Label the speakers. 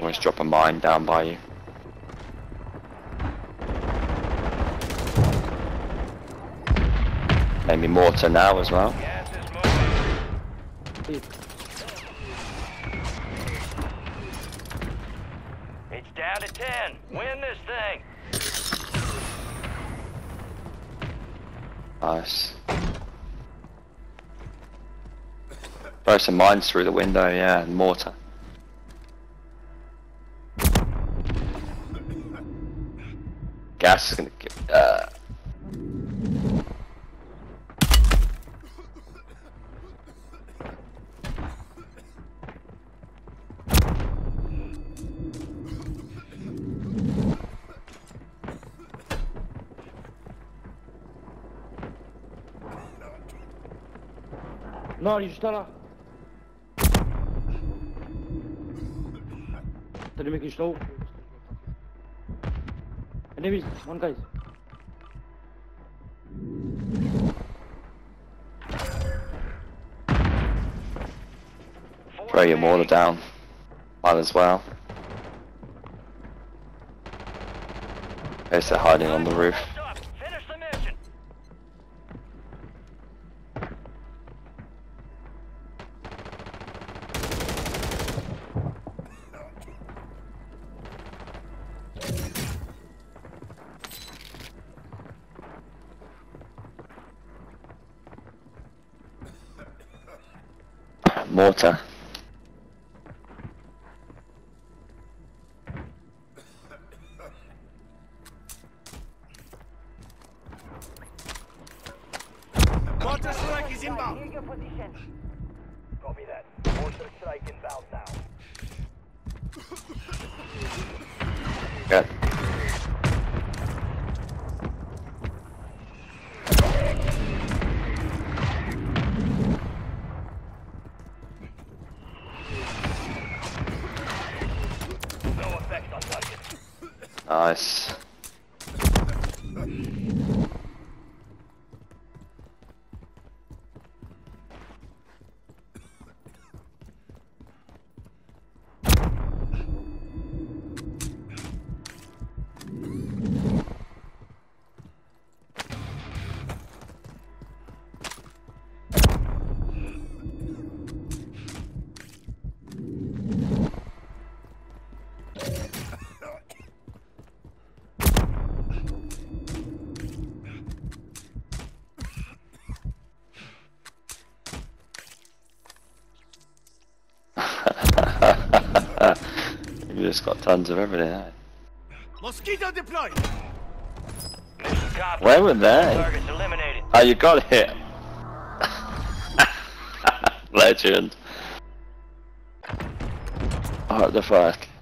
Speaker 1: Always drop a mine down by you. Maybe mortar now as well.
Speaker 2: Gas is moving. It's down to 10. Win this thing.
Speaker 1: Nice. Throw some mines through the window, yeah, and mortar. Gas is gonna get,
Speaker 3: Non, il est juste là. T'as le mec qui est juste là-haut. Enemies, one guys.
Speaker 1: throw your mortar down. Might as well. Guess they're hiding on the roof.
Speaker 2: Finish the mission.
Speaker 1: Mortar.
Speaker 4: Mortar strike is inbound.
Speaker 2: Copy that. Mortar strike inbound now.
Speaker 1: Good.
Speaker 2: No effect on target.
Speaker 1: Nice. You just got tons of everything, eh?
Speaker 4: Mosquito deployed.
Speaker 2: Mission complete.
Speaker 1: Where were they?
Speaker 2: Targets eliminated.
Speaker 1: Oh, you got it! Legend. What the fuck?